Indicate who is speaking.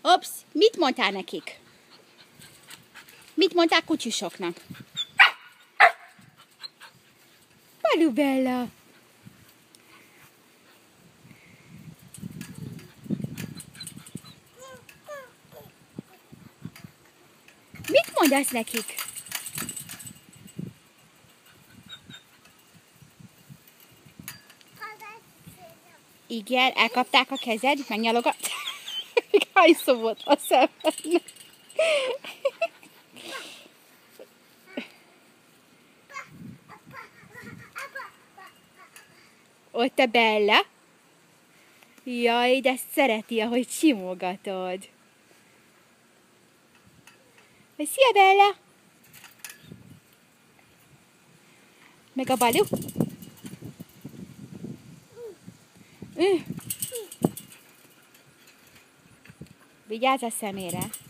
Speaker 1: Ops, mit mondtál nekik? Mit mondtál kutyusoknak? Balú Bella! Mit mondasz nekik? Igen, elkapták a kezed, megnyalogat. Hajszó volt a szemben. Ott a Bella. Jaj, de szereti, ahogy simogatod. Szia, Bella! Meg a Balú. Vigyázz a szemére.